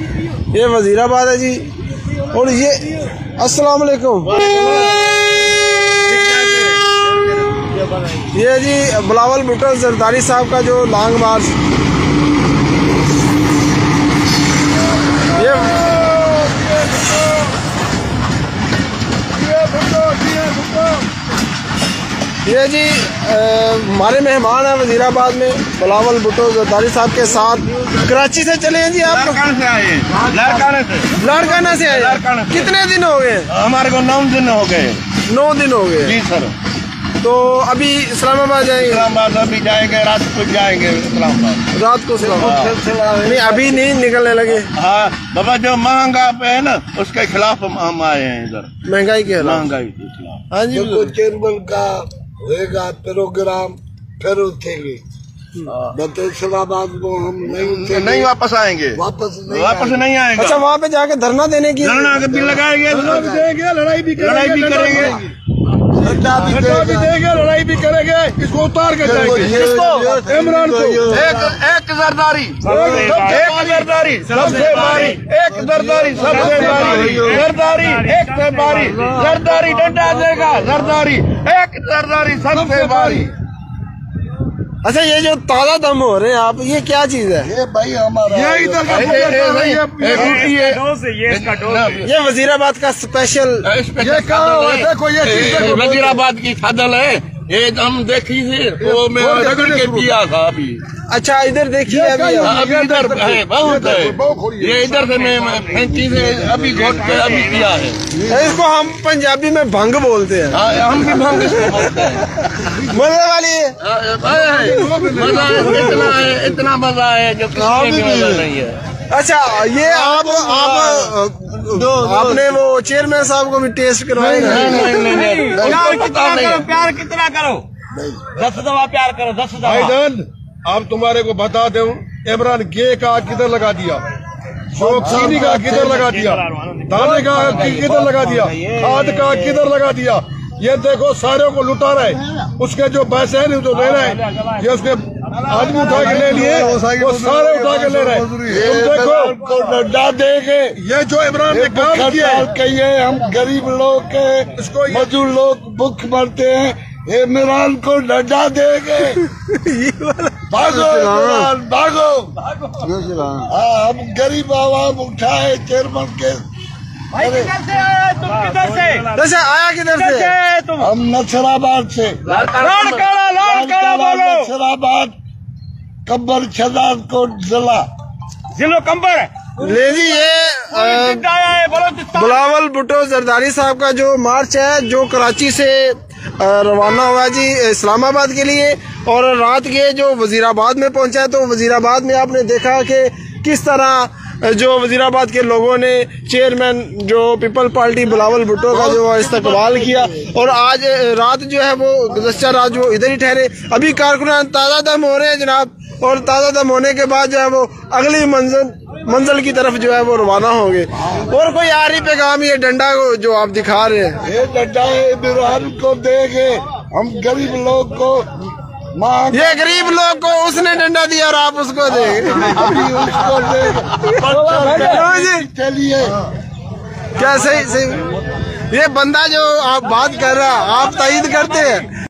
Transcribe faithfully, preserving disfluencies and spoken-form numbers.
ये वजीराबाद है जी। और ये अस्सलाम वालेकुम, ये जी बिलावल भुट्टो जरदारी साहब का जो लॉन्ग मार्च, ये ये जी हमारे मेहमान हैं वजीराबाद में बिलावल भुट्टो जरदारी साहब के साथ। कराची से चले हैं जी आप? लाड़काना से आए हैं। लाड़काना से लाड़काना से आए। कितने दिन हो गए? हमारे को नौ दिन हो गए। नौ दिन हो गए जी सर। तो अभी इस्लामाबाद जाएंगे? इस्लामाबाद अभी जाएंगे, रात को जाएंगे इस्लामाबाद। रात को इस्लामाबाद नहीं, अभी नहीं निकलने लगे। हाँ बाबा, जो महंगा पे है ना उसके खिलाफ हम आए हैं इधर। महंगाई के खिलाफ? महंगाई के खिलाफ। हाँ जी। चेयरमैन का होगा प्रोग्राम फिर उठेंगे। इस्लामाबाद को हम नहीं नहीं वापस आएंगे। वापस नहीं वापस नहीं आएंगे। अच्छा, वहाँ पे जाके धरना देने की? धरना भी लगाएंगे, लड़ाई भी लड़ाई भी करेंगे, भी देंगे, लड़ाई भी करेंगे। इसको उतार के जाएंगे। किसको? इमरान को। एक एक जरदारी, एक जरदारी सबसे भारी, एक जरदारी सबसे भारी, जरदारी एक से भारी, जरदारी डंडा देगा, जरदारी एक जरदारी सबसे भारी। अच्छा, ये जो ताजा दम हो रहे हैं आप, ये क्या चीज है? ये भाई हमारा ये इधर का ये वजीराबाद का स्पेशल। ये देखो, ये वजीराबाद की खदल है। ये हम देखी थी वो मैं रगड़ के पिया था अभी। अच्छा, इधर देखिए अभी अभी इधर है, बहुत है। ये इधर से मैं फैंकी से अभी घोट के अभी पिया है। इसको हम पंजाबी में भंग बोलते हैं। हम भी भंग इसको बोलते हैं। मजे वाली है, मजा इतना है, इतना मजा है जो किसी में मजा नहीं है। अच्छा, ये आप आप आपने वो चेयरमैन साहब को भी टेस्ट करवाएगा? प्यार कितना करो, प्यार कितना करो, दस दफा प्यार करो, दस दफा। आप तुम्हारे को बता दूं, इमरान गे का किधर लगा दिया, चीनी का किधर लगा दिया, दाने का किधर लगा दिया, खाद का किधर लगा दिया। ये देखो सारे को लुटा रहा है। उसके जो पैसे हैं जो ले रहे हैं, ये उसके आदमी उठा के ले लिए, वो सारे उठा के ले रहे हैं। तुम देखो डंडा देंगे। ये जो इमरान ने काम किया कहिए, हम गरीब लोग के, इसको मजदूर लोग भूख मरते हैं, इमरान को डंडा देंगे। भागो इमरान, भागो। हाँ, हम गरीब आवाम उठाए चेयरमैन के। भाई किधर से आया तुम? किधर से? वैसे आया किधर से तुम? हम नसराबाद से। लाड़काना, लाड़काना बोलो। नसराबाद, कंबर, शहजाद कोट जिला, जिलो कंबर। ले जी, ये बिलावल भुट्टो जरदारी साहब का जो मार्च है, जो कराची से रवाना हुआ जी इस्लामाबाद के लिए, और रात के जो वजीराबाद में पहुंचा है। तो वजीराबाद में आपने देखा कि किस तरह जो वजीराबाद के लोगों ने चेयरमैन जो पीपल पार्टी बिलावल भुट्टो का जो इस्तकबाल किया, और आज रात जो है वो गुज़श्ता रात जो इधर ही ठहरे। अभी कारकुनान ताज़ा दम हो रहे हैं जनाब, और ताज़ा दम होने के बाद जो है वो अगली मंजिल मंजिल की तरफ जो है वो रवाना होंगे। और कोई आरी पैगाम ये डंडा को जो आप दिखा रहे हैं, ये डंडा इमरान को देंगे। हम गरीब लोग को, ये गरीब लोग को उसने डंडा दिया और आप उसको देंगे। अभी उसको देंगे। चलिए, क्या सही सही ये बंदा जो आप बात कर रहा, आप तायद करते हैं?